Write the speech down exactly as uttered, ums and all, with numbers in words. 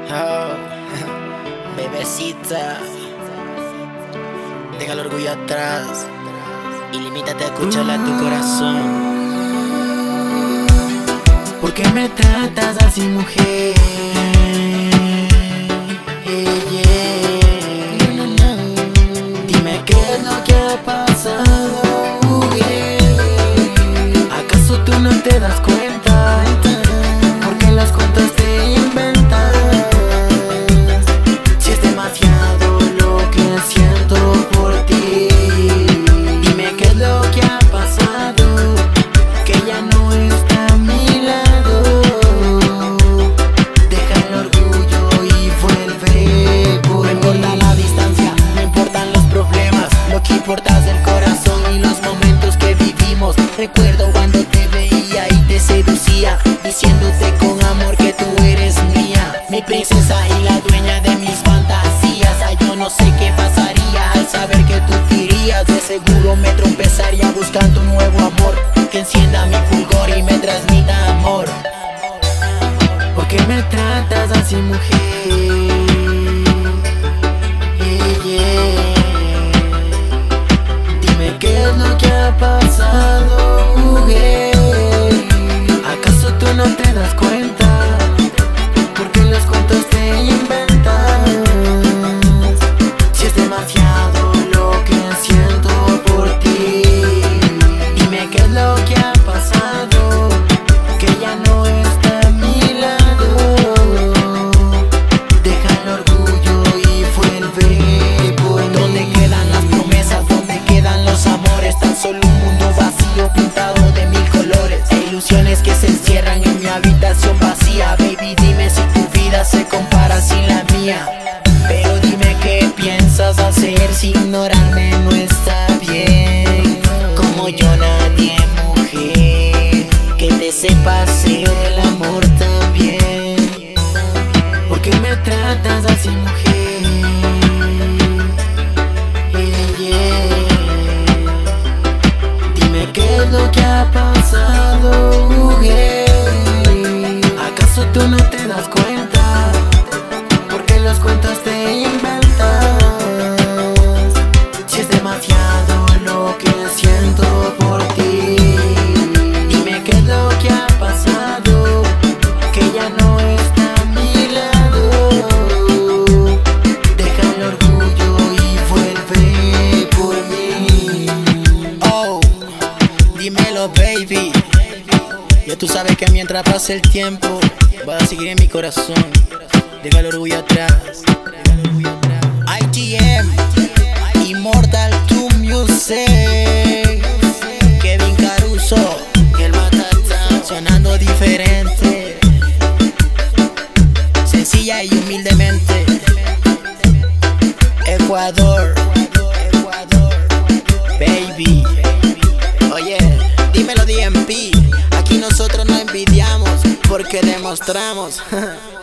Oh, bebecita, deja el orgullo atrás y limítate a escucharle a tu corazón. ¿Por qué me tratas así, mujer? Yeah, yeah. Dime qué es lo que ha pasado, yeah. ¿Acaso tú no te das cuenta? Porque las cuentas te inventas. Si es demasiado lo que siento por ti, dime qué es lo que ha pasado, que ya no está a mi lado. Deja el orgullo y vuelve. No importa la distancia, no importan los problemas, lo que importa es el corazón y los momentos que vivimos. Recuerdo cuando te veía y te seducía, diciéndote con amor que tú eres mía, mi princesa y la dueña de mis fantasías. Ay, yo no sé qué pasaría al saber que tú te irías. De seguro me tropezaría buscando un nuevo amor que encienda mi fulgor y me transmita amor. ¿Por qué me tratas así, mujer? Yeah, yeah. Dime qué es lo que ha pasado, mujer. ¿Acaso tú no te das cuenta? Porque las cuentas te inventas. Si es demasiado lo que siento por ti, dime qué es lo que ha pasado, que ya no está a mi lado. Deja el orgullo y vuelve. ¿Dónde quedan las promesas? ¿Dónde quedan los amores? Tan solo un mundo vacío pintado de mil colores e ilusiones que se encierran en mi habitación vacía. Baby, dime si tu vida se compara sin la mía. Pero dime qué piensas hacer, si ignorarme no está bien. Como yo nadie, mujer, que te sepa hacer el amor también. ¿Por qué me tratas así, mujer? Yeah, yeah. Dime qué es lo que ha pasado, mujer. ¿Acaso tú no te das cuenta? Porque las cuentas te inventas. Si es demasiado lo que siento por ti, dime qué es lo que ha pasado, que ya no está a mi lado. Deja el orgullo y vuelve por mí. Oh, dímelo, baby. Ya tú sabes que mientras pase el tiempo vas a seguir en mi corazón. Deja el orgullo atrás. I T M, Immortal two Music, Kevin Caruso y el Matata, sonando diferente, sencilla y humildemente. Ecuador, baby. Oye, dímelo D M P. Aquí nosotros no envidiamos porque demostramos.